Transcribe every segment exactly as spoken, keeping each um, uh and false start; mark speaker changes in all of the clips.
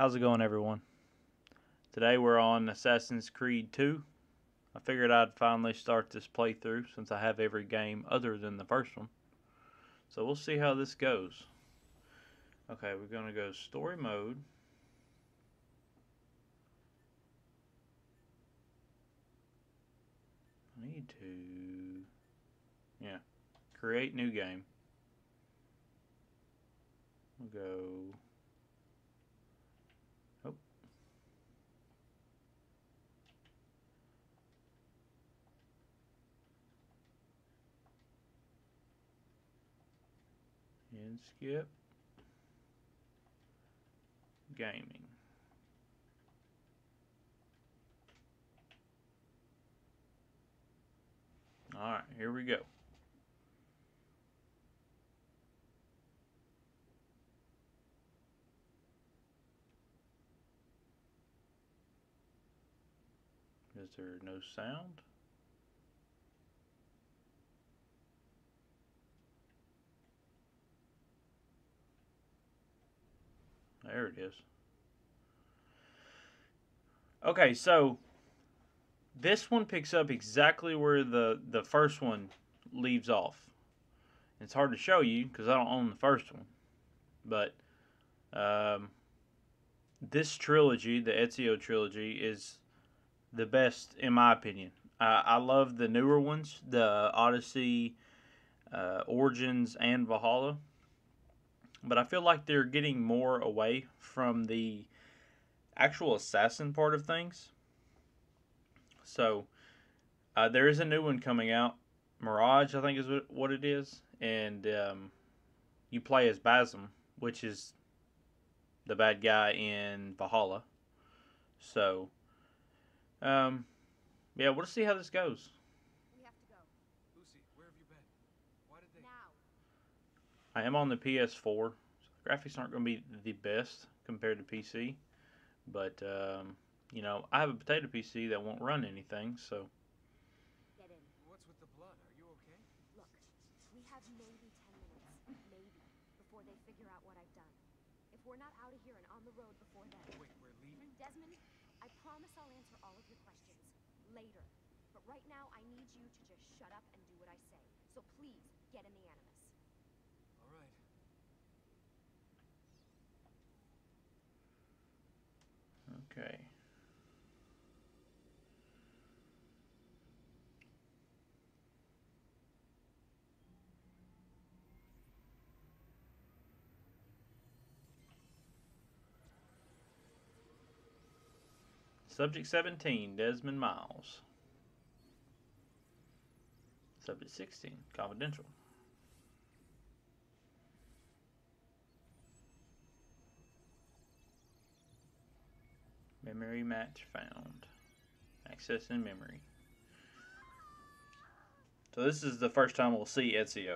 Speaker 1: How's it going, everyone? Today we're on Assassin's Creed two. I figured I'd finally start this playthrough since I have every game other than the first one. So we'll see how this goes. Okay, we're going to go story mode. I need to... Yeah. Create new game. We'll go... Oh. And skip. Gaming. Alright, here we go. Is there no sound? There it is. Okay, so this one picks up exactly where the, the first one leaves off. It's hard to show you because I don't own the first one. But um, this trilogy, the Ezio trilogy, is the best in my opinion. Uh, I love the newer ones, the Odyssey, uh, Origins, and Valhalla. But I feel like they're getting more away from the actual assassin part of things. So uh, there is a new one coming out. Mirage, I think is what it is. And um, you play as Basim, which is the bad guy in Valhalla. So, um, yeah, we'll see how this goes.
Speaker 2: We have to go.
Speaker 3: Lucy, where have you been? Why did they...
Speaker 2: Now.
Speaker 1: I am on the P S four. So graphics aren't going to be the best compared to P C. But, um, you know, I have a potato P C that won't run anything, so...
Speaker 2: Get in.
Speaker 3: What's with the blood? Are you okay?
Speaker 2: Look, we have maybe ten minutes, maybe, before they figure out what I've done. If we're not out of here and on the road before then...
Speaker 3: Wait, we're leaving?
Speaker 2: Desmond, I promise I'll answer all of your questions later. But right now, I need you to just shut up and do what I say. So please, get in the Animus.
Speaker 3: All right.
Speaker 1: Okay. Subject seventeen, Desmond Miles. Subject sixteen, confidential. Memory match found. Access in memory. So this is the first time we'll see Ezio.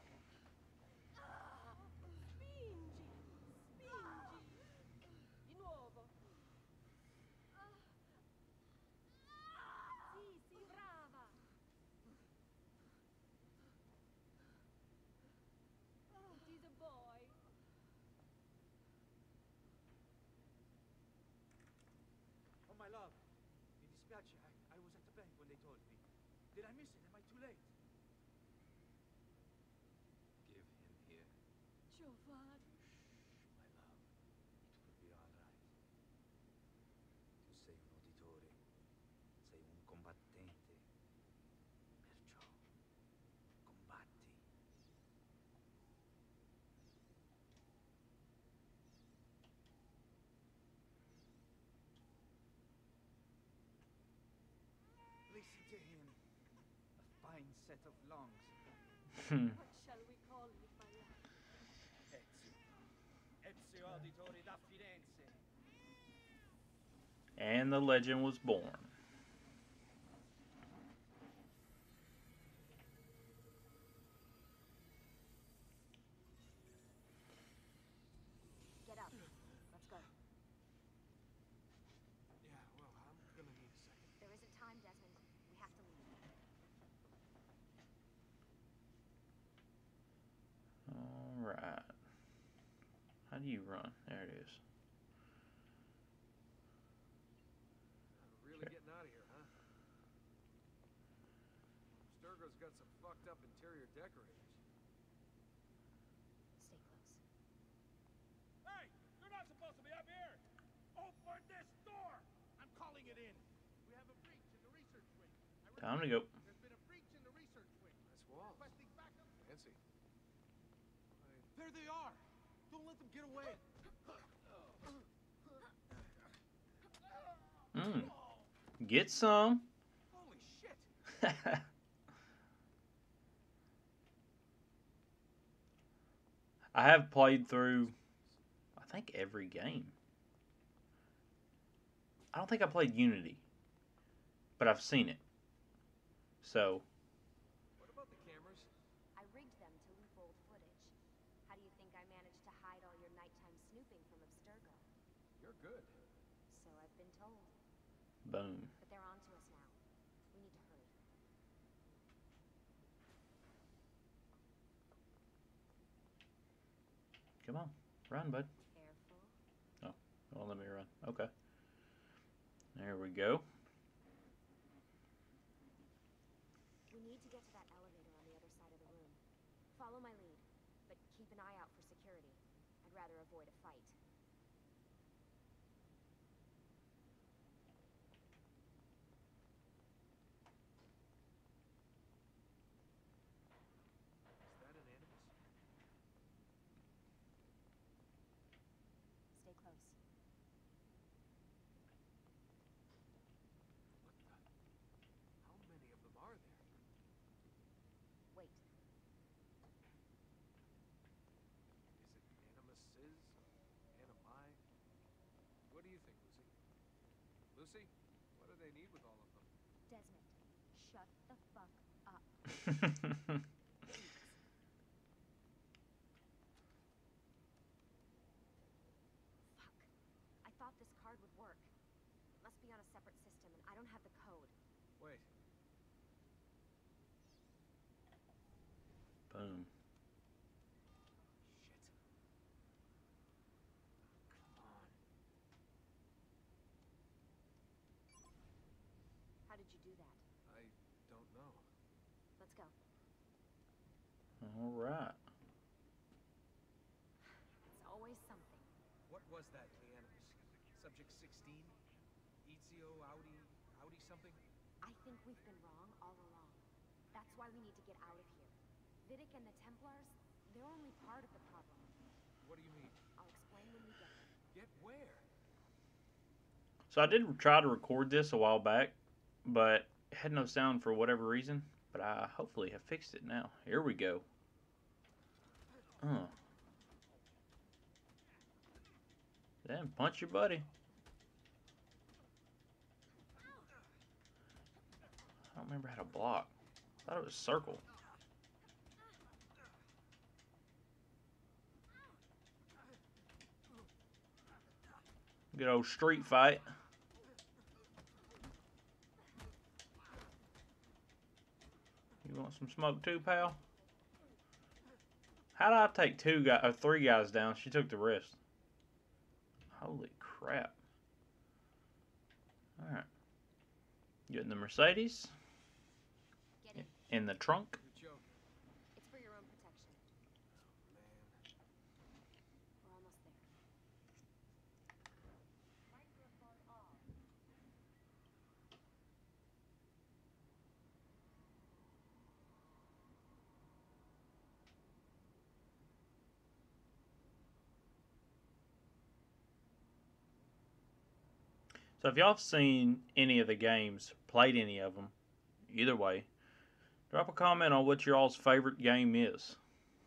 Speaker 4: Oh, my love. Mi dispiace. I, I was at the bank when they told me. Did I miss it? Am I too late?
Speaker 3: Give him here.
Speaker 2: Giovanni.
Speaker 4: Shh, my love. It will be all right. Tu sei un uditore. Sei un combattente. Perciò, combatti. Listen to him. A fine set of lungs.
Speaker 2: What shall we call you, my love?
Speaker 4: Ezio. Ezio Auditore da Firenze.
Speaker 1: And the legend was born.
Speaker 2: Get up. Let's go.
Speaker 3: Yeah, well, I'm gonna need a second.
Speaker 2: There isn't time, Desmond. We have to leave.
Speaker 1: Alright. How do you run? There it is.
Speaker 3: Abstergo's got some fucked up interior decorators.
Speaker 2: Stay close.
Speaker 4: Hey! You're not supposed to be up here! Open this door! I'm calling it in. We have a breach in the research wing. I
Speaker 1: Time to
Speaker 4: repeat,
Speaker 1: go.
Speaker 4: There's been a breach in the research wing.
Speaker 3: Nice walls.
Speaker 4: Requesting backup.
Speaker 3: Fancy.
Speaker 4: There they are! Don't let them get away!
Speaker 1: Mm. Get some.
Speaker 4: Holy shit!
Speaker 1: I have played through, I think, every game. I don't think I played Unity, but I've seen it. So,
Speaker 3: What about the cameras?
Speaker 2: I rigged them to loop old footage. How do you think I managed to hide all your nighttime snooping from Abstergo?
Speaker 3: You're good.
Speaker 2: So I've been told.
Speaker 1: boom.
Speaker 2: But they're on to us now. We need to hurry.
Speaker 1: Come on, run, bud.
Speaker 2: Careful.
Speaker 1: Oh, let me run. Okay. There we go.
Speaker 2: We need to get to that elevator on the other side of the room. Follow my lead, but keep an eye out for security. I'd rather avoid a fight.
Speaker 3: Is that an animus?
Speaker 2: Stay close.
Speaker 3: What the? How many of them are there?
Speaker 2: Wait.
Speaker 3: Is it animuses? Animi? What do you think, Lucy? Lucy? What do they need with all of them?
Speaker 2: Desmond, shut the fuck up. Fuck. I thought this card would work. It must be on a separate system, and I don't have the code.
Speaker 3: Wait.
Speaker 1: Boom.
Speaker 3: Shit. Come on.
Speaker 2: How did you do that?
Speaker 3: I don't know.
Speaker 2: Let's go.
Speaker 1: All right.
Speaker 2: It's always something.
Speaker 3: What was that, the animus? Subject sixteen? Ezio, Audi, Audi something?
Speaker 2: I think we've been wrong all along. That's why we need to get out of here. Vidic and the Templars, they're only part of the problem.
Speaker 3: What do you mean?
Speaker 2: I'll explain when we get there.
Speaker 3: Get where?
Speaker 1: So I did try to record this a while back, but it had no sound for whatever reason. But I hopefully have fixed it now. Here we go. Uh. Then punch your buddy. I don't remember how to block. I thought it was circle. Good old street fight. You want some smoke too, pal? How did I take two guys or three guys down? She took the rest. Holy crap. Alright. Getting the Mercedes.
Speaker 2: Get in.
Speaker 1: In the trunk.
Speaker 3: You're joking.
Speaker 2: It's for your own protection.
Speaker 3: Man.
Speaker 2: We're almost there. Microphone off.
Speaker 1: So if y'all have seen any of the games, played any of them, either way, drop a comment on what y'all's favorite game is.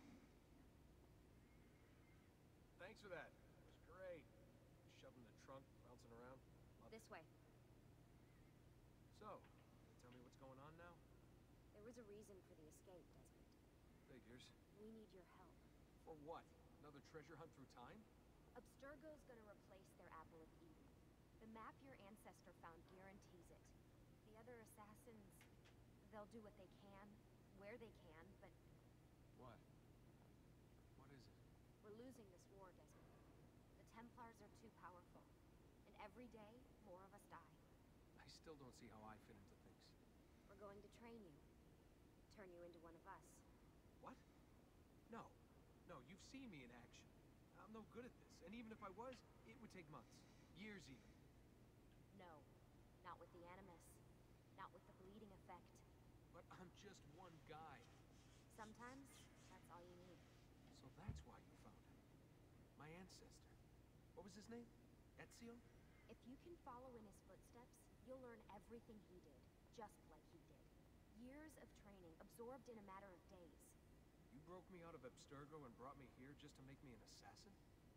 Speaker 3: Thanks for that. It was great. Shoving the trunk, bouncing around. Loved
Speaker 2: This
Speaker 3: it.
Speaker 2: way.
Speaker 3: So, tell me what's going on now?
Speaker 2: There was a reason for the escape, Desmond.
Speaker 3: Figures.
Speaker 2: We need your help.
Speaker 3: For what? Another treasure hunt through time?
Speaker 2: Abstergo's gonna replace their Apple of Eden. The map your ancestor found guarantees it. The other assassins, they'll do what they can, where they can, but
Speaker 3: What? What is it?
Speaker 2: we're losing this war, Desmond. The Templars are too powerful, and every day, more of us die.
Speaker 3: I still don't see how I fit into things.
Speaker 2: We're going to train you. turn you into one of us.
Speaker 3: What? No. No, you've seen me in action. I'm no good at this, and even if I was, it would take months. Years even.
Speaker 2: No. Not with the Animus. Not with the bleeding effect.
Speaker 3: But I'm just one guy.
Speaker 2: Sometimes, that's all you need.
Speaker 3: So that's why you found him. My ancestor. What was his name? Ezio?
Speaker 2: If you can follow in his footsteps, you'll learn everything he did, just like he did. Years of training, absorbed in a matter of days.
Speaker 3: You broke me out of Abstergo and brought me here just to make me an assassin?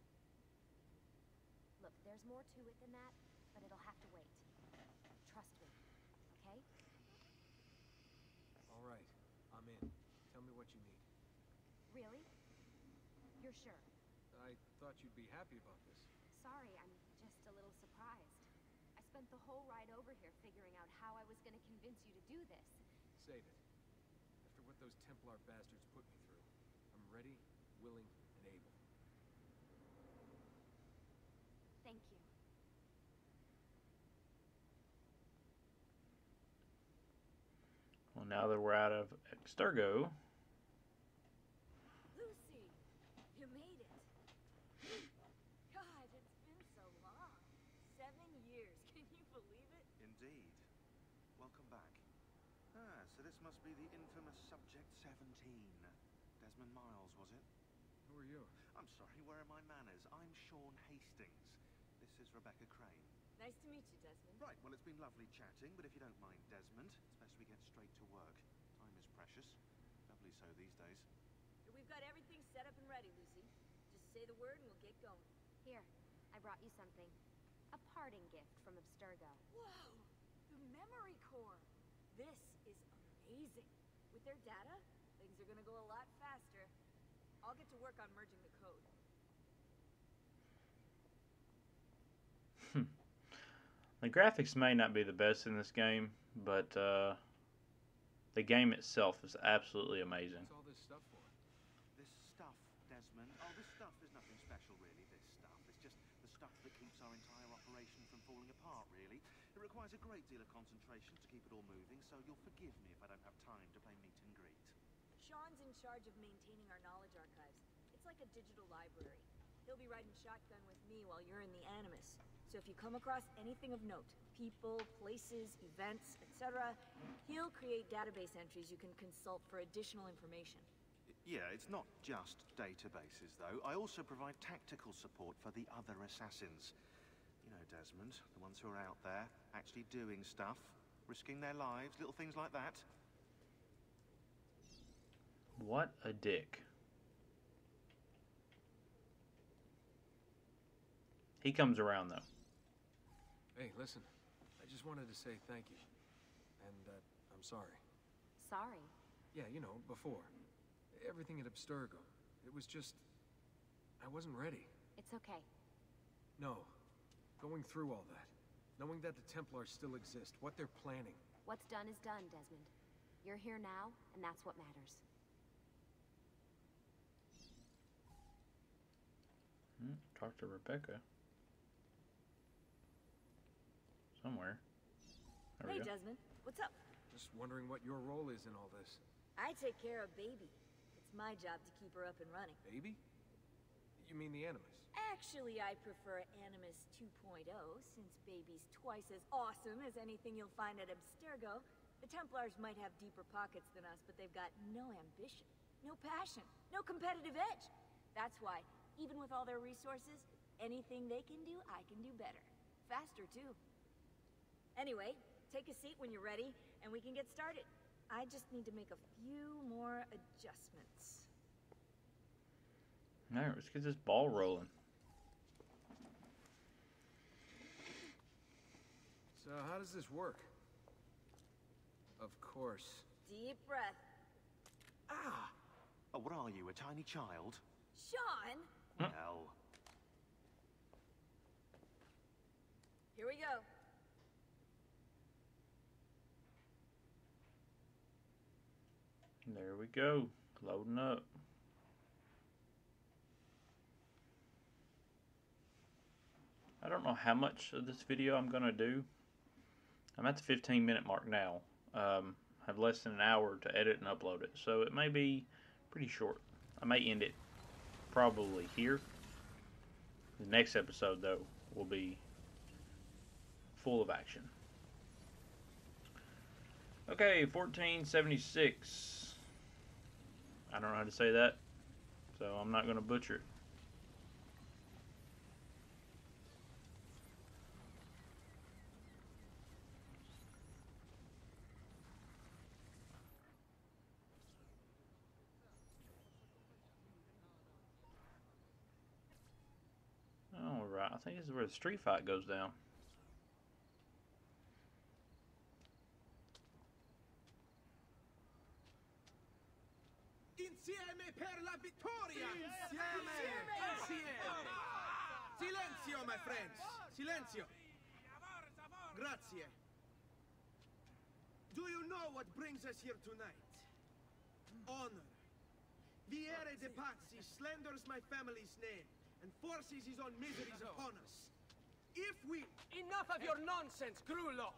Speaker 2: Look, there's more to it than that, but it'll have to wait. Trust me, okay?
Speaker 3: All right, I'm in. Tell me what you need.
Speaker 2: Really? You're sure?
Speaker 3: I thought you'd be happy about this.
Speaker 2: Sorry, I'm just a little surprised. I spent the whole ride over here figuring out how I was going to convince you to do this.
Speaker 3: Save it. After what those Templar bastards put me through, I'm ready, willing, and able.
Speaker 2: Thank you.
Speaker 1: Well, now that we're out of Abstergo.
Speaker 2: Lucy, you made it. God, it's been so long. Seven years. Can you believe it?
Speaker 5: Indeed. Welcome back. Ah, so this must be the infamous Subject seventeen. Desmond Miles, was it?
Speaker 3: Who are you?
Speaker 5: I'm sorry, where are my manners? I'm Sean Hastings. This is Rebecca Crane.
Speaker 2: Nice to meet you, Desmond.
Speaker 5: Right, well, it's been lovely chatting, but if you don't mind, Desmond, it's best we get straight to work. Time is precious. Doubly so these days.
Speaker 6: We've got everything set up and ready, Lucy. Just say the word and we'll get going.
Speaker 2: Here, I brought you something. A parting gift from Abstergo.
Speaker 6: Whoa! The memory core! This is amazing. With their data, things are gonna go a lot faster. I'll get to work on merging the code.
Speaker 1: The graphics may not be the best in this game, but uh, the game itself is absolutely amazing.
Speaker 3: What's all this stuff for?
Speaker 5: This stuff, Desmond. Oh, this stuff is nothing special, really, this stuff. It's just the stuff that keeps our entire operation from falling apart, really. It requires a great deal of concentration to keep it all moving, so you'll forgive me if I don't have time to play meet and greet.
Speaker 6: Sean's in charge of maintaining our knowledge archives. It's like a digital library. He'll be riding shotgun with me while you're in the Animus. So if you come across anything of note, people, places, events, et cetera, he'll create database entries you can consult for additional information.
Speaker 5: Yeah, it's not just databases, though. I also provide tactical support for the other assassins. You know, Desmond, the ones who are out there, actually doing stuff, risking their lives, little things like that.
Speaker 1: What a dick. He comes around, though.
Speaker 3: Hey, listen. I just wanted to say thank you. And, uh, I'm sorry.
Speaker 2: Sorry.
Speaker 3: Yeah, you know, before. Everything at Abstergo. It was just... I wasn't ready.
Speaker 2: It's okay.
Speaker 3: No. Going through all that. Knowing that the Templars still exist, what they're planning.
Speaker 2: What's done is done, Desmond. You're here now, and that's what matters.
Speaker 1: Hmm, talk to Rebecca. Somewhere. There
Speaker 6: Hey,
Speaker 1: we go.
Speaker 6: Desmond. What's up?
Speaker 3: Just wondering what your role is in all this.
Speaker 6: I take care of Baby. It's my job to keep her up and running.
Speaker 3: Baby? You mean the Animus?
Speaker 6: Actually, I prefer Animus two point oh, since Baby's twice as awesome as anything you'll find at Abstergo. The Templars might have deeper pockets than us, but they've got no ambition, no passion, no competitive edge. That's why, even with all their resources, anything they can do, I can do better. Faster, too. Anyway, take a seat when you're ready, and we can get started. I just need to make a few more adjustments.
Speaker 1: All right, let's get this ball rolling.
Speaker 3: So, how does this work? Of course.
Speaker 6: Deep breath.
Speaker 5: Ah! Oh, what are you, a tiny child?
Speaker 6: Sean!
Speaker 5: Well...
Speaker 6: Here we go.
Speaker 1: There we go. Loading up. I don't know how much of this video I'm going to do. I'm at the fifteen minute mark now. Um, have less than an hour to edit and upload it. So it may be pretty short. I may end it probably here. The next episode, though, will be full of action. Okay, fourteen seventy-six. I don't know how to say that, so I'm not going to butcher it. Alright, I think this is where the street fight goes down.
Speaker 4: Insieme per la vittoria! Insieme! Insieme! Silenzio, my friends! Silenzio! Grazie. Do you know what brings us here tonight? Honor. Viere de Pazzi slanders my family's name and forces his own miseries upon us. If we...
Speaker 3: Enough of your nonsense, Grullo!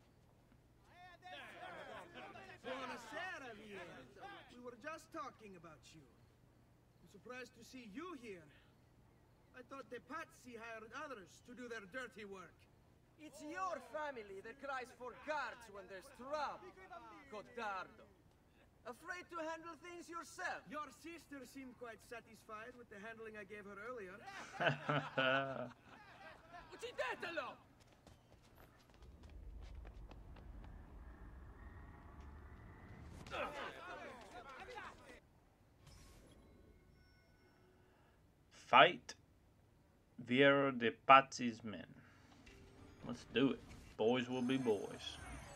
Speaker 4: Buonasera, Viere. We were just talking about you. I'm surprised to see you here. I thought the Pazzi hired others to do their dirty work.
Speaker 3: It's your family that cries for guards when there's trouble, Gottardo. Afraid to handle things yourself?
Speaker 4: Your sister seemed quite satisfied with the handling I gave her earlier.
Speaker 3: Uccidetelo!
Speaker 1: Fight Viero de Pazzi's men. Let's do it. Boys will be boys.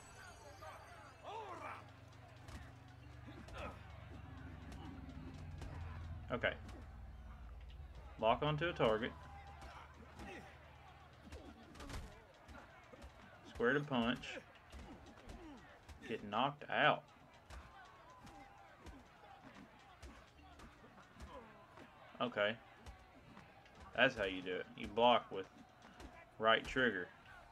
Speaker 1: Okay. Lock onto a target. Square to punch. Get knocked out. Okay. That's how you do it. You block with right trigger.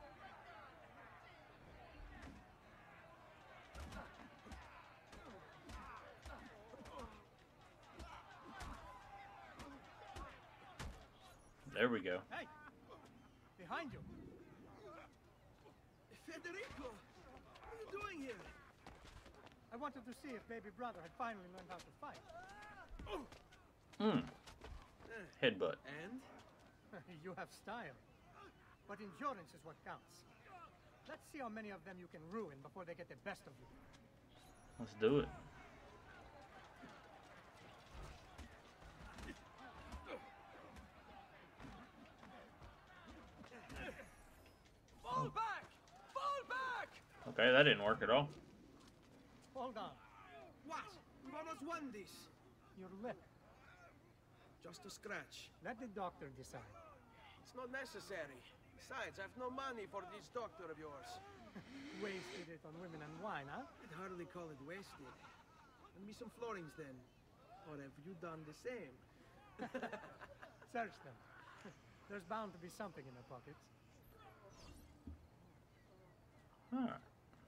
Speaker 1: There we go.
Speaker 4: Hey! Behind you! Federico! What are you doing here?
Speaker 7: I wanted to see if baby brother had finally learned how to fight.
Speaker 1: Hmm. Headbutt.
Speaker 4: And?
Speaker 7: You have style. But endurance is what counts. Let's see how many of them you can ruin before they get the best of you.
Speaker 1: Let's do it.
Speaker 3: Fall back! Fall back!
Speaker 1: Okay, that didn't work at all.
Speaker 7: Hold on.
Speaker 4: What? We've almost won this.
Speaker 7: Your lip.
Speaker 4: Just a scratch.
Speaker 7: Let the doctor decide.
Speaker 4: It's not necessary. Besides, I've no money for this doctor of yours.
Speaker 7: Wasted it on women and wine, huh?
Speaker 4: I'd hardly call it wasted. Lend me some florins then. Or have you done the same?
Speaker 7: Search them. There's bound to be something in their pockets.
Speaker 1: Huh.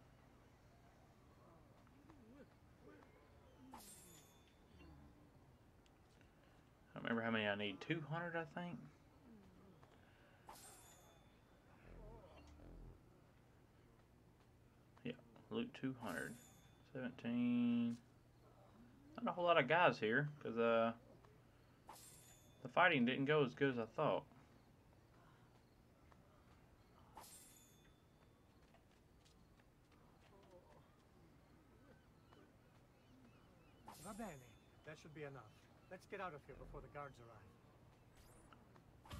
Speaker 1: I don't remember how many I need. two hundred, I think. Yeah, loot two hundred. seventeen. Not a whole lot of guys here, because uh, the fighting didn't go as good as I thought.
Speaker 7: Va bene. That should be enough. Let's get out of here before the guards arrive.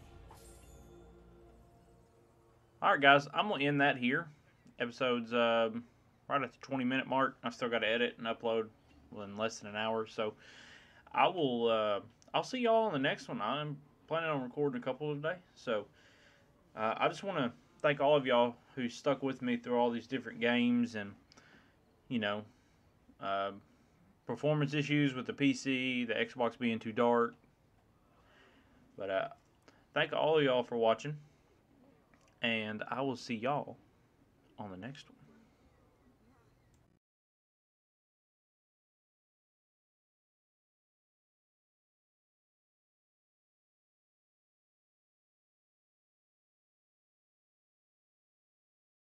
Speaker 1: Alright guys, I'm going to end that here. Episode's um, right at the twenty minute mark. I still got to edit and upload in less than an hour. So I will, uh, I'll see y'all on the next one. I'm planning on recording a couple today. So uh, I just want to thank all of y'all who stuck with me through all these different games and, you know, uh, performance issues with the P C, the Xbox being too dark. But uh, thank all of y'all for watching. And I will see y'all on the next one.